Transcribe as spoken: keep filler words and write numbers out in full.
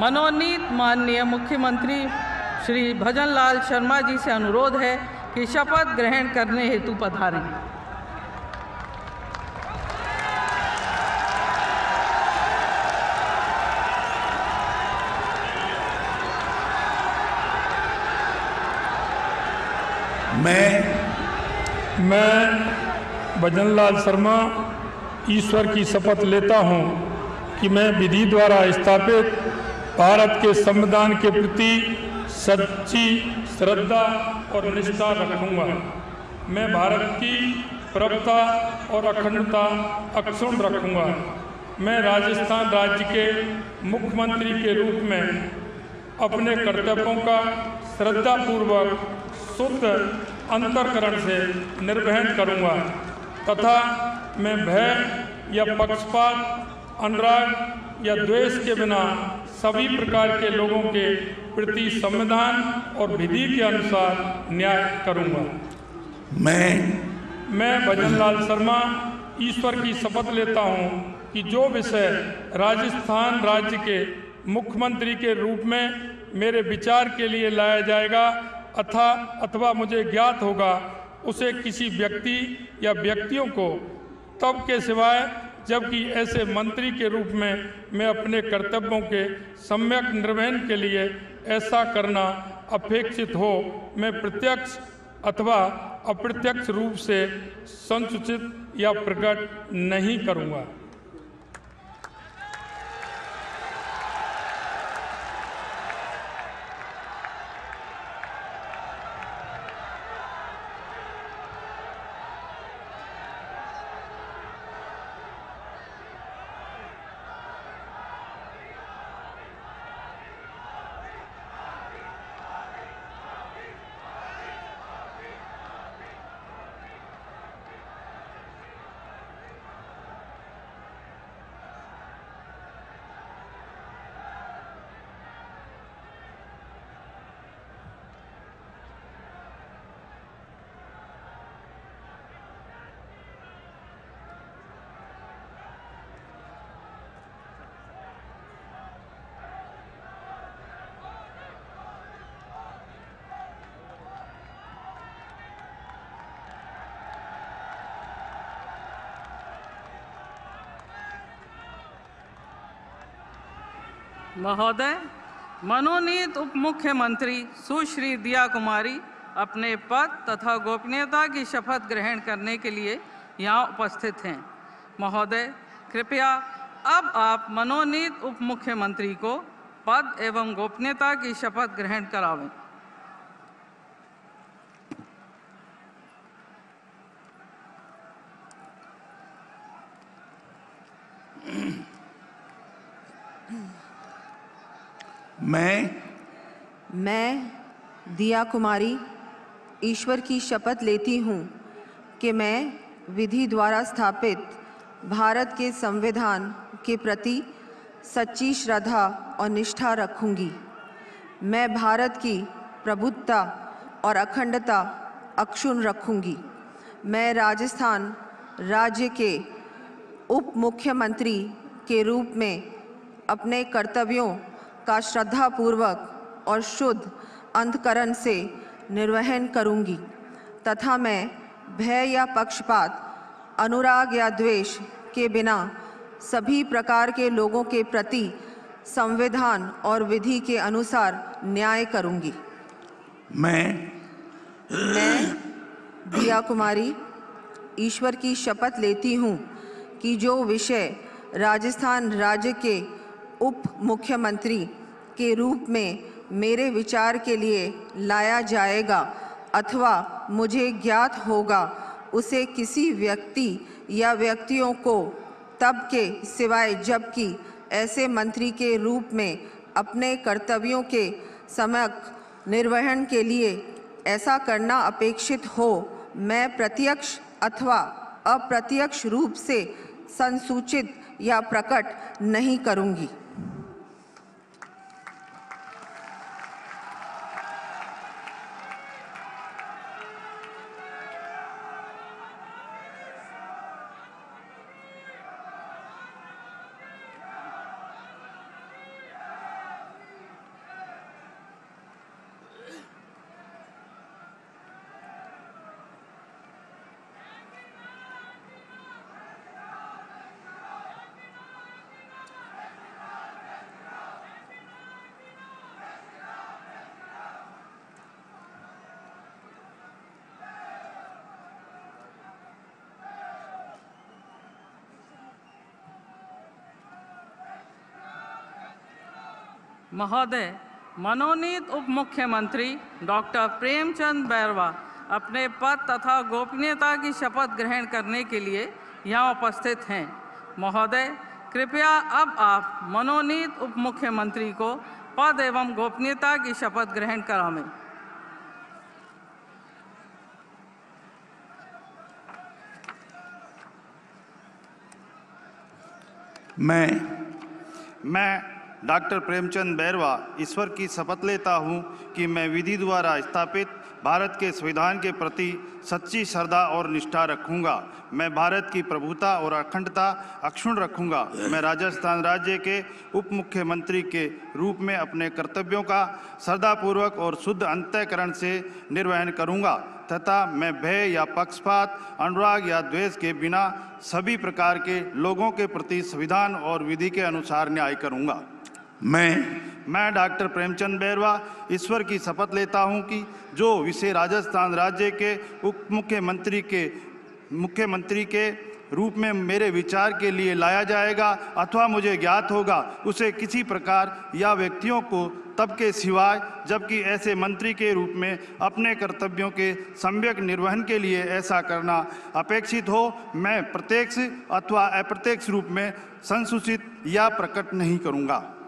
मनोनीत माननीय मुख्यमंत्री श्री भजनलाल शर्मा जी से अनुरोध है कि शपथ ग्रहण करने हेतु पधारें। मैं मैं भजनलाल शर्मा ईश्वर की शपथ लेता हूँ कि मैं विधि द्वारा स्थापित भारत के संविधान के प्रति सच्ची श्रद्धा और निष्ठा रखूँगा। मैं भारत की प्रभुता और अखंडता अक्षुण्ण रखूँगा। मैं राजस्थान राज्य के मुख्यमंत्री के रूप में अपने कर्तव्यों का श्रद्धापूर्वक शुद्ध अंतःकरण से निर्वहन करूँगा तथा मैं भय या पक्षपात, अनुराग या द्वेष के बिना सभी प्रकार के लोगों के प्रति संविधान और विधि के अनुसार न्याय करूँगा। मैं मैं भजनलाल शर्मा ईश्वर की शपथ लेता हूँ कि जो विषय राजस्थान राज्य के मुख्यमंत्री के रूप में मेरे विचार के लिए लाया जाएगा अथा अथवा मुझे ज्ञात होगा, उसे किसी व्यक्ति या व्यक्तियों को तब के सिवाय जबकि ऐसे मंत्री के रूप में मैं अपने कर्तव्यों के सम्यक निर्वहन के लिए ऐसा करना अपेक्षित हो, मैं प्रत्यक्ष अथवा अप्रत्यक्ष रूप से संसूचित या प्रकट नहीं करूँगा। महोदय, मनोनीत उप मुख्यमंत्री सुश्री दिया कुमारी अपने पद तथा गोपनीयता की शपथ ग्रहण करने के लिए यहाँ उपस्थित हैं। महोदय, कृपया अब आप मनोनीत उप मुख्यमंत्री को पद एवं गोपनीयता की शपथ ग्रहण करावें। मैं मैं दिया कुमारी ईश्वर की शपथ लेती हूँ कि मैं विधि द्वारा स्थापित भारत के संविधान के प्रति सच्ची श्रद्धा और निष्ठा रखूँगी। मैं भारत की प्रभुत्ता और अखंडता अक्षुण्ण रखूँगी। मैं राजस्थान राज्य के उप मुख्यमंत्री के रूप में अपने कर्तव्यों का श्रद्धापूर्वक और शुद्ध अंतःकरण से निर्वहन करूंगी तथा मैं भय या पक्षपात, अनुराग या द्वेष के बिना सभी प्रकार के लोगों के प्रति संविधान और विधि के अनुसार न्याय करूंगी। मैं मैं दिया कुमारी ईश्वर की शपथ लेती हूँ कि जो विषय राजस्थान राज्य के उप मुख्यमंत्री के रूप में मेरे विचार के लिए लाया जाएगा अथवा मुझे ज्ञात होगा, उसे किसी व्यक्ति या व्यक्तियों को तब के सिवाय जबकि ऐसे मंत्री के रूप में अपने कर्तव्यों के सम्यक निर्वहन के लिए ऐसा करना अपेक्षित हो, मैं प्रत्यक्ष अथवा अप्रत्यक्ष रूप से संसूचित या प्रकट नहीं करूँगी। महोदय, मनोनीत उप मुख्यमंत्री डॉक्टर प्रेमचंद बैरवा अपने पद तथा गोपनीयता की शपथ ग्रहण करने के लिए यहाँ उपस्थित हैं। महोदय, कृपया अब आप मनोनीत उप मुख्यमंत्री को पद एवं गोपनीयता की शपथ ग्रहण करावें। मैं मैं डॉक्टर प्रेमचंद बैरवा ईश्वर की शपथ लेता हूं कि मैं विधि द्वारा स्थापित भारत के संविधान के प्रति सच्ची श्रद्धा और निष्ठा रखूंगा। मैं भारत की प्रभुता और अखंडता अक्षुण्ण रखूंगा। मैं राजस्थान राज्य के उप मुख्यमंत्री के रूप में अपने कर्तव्यों का श्रद्धापूर्वक और शुद्ध अंतःकरण से निर्वहन करूंगा तथा मैं भय या पक्षपात, अनुराग या द्वेष के बिना सभी प्रकार के लोगों के प्रति संविधान और विधि के अनुसार न्याय करूंगा। मैं मैं डॉक्टर प्रेमचंद बैरवा ईश्वर की शपथ लेता हूं कि जो विषय राजस्थान राज्य के उप मुख्यमंत्री के मुख्यमंत्री के रूप में मेरे विचार के लिए लाया जाएगा अथवा मुझे ज्ञात होगा, उसे किसी प्रकार या व्यक्तियों को तब के सिवाय जबकि ऐसे मंत्री के रूप में अपने कर्तव्यों के सम्यक निर्वहन के लिए ऐसा करना अपेक्षित हो, मैं प्रत्यक्ष अथवा अप्रत्यक्ष रूप में संसूचित या प्रकट नहीं करूंगा।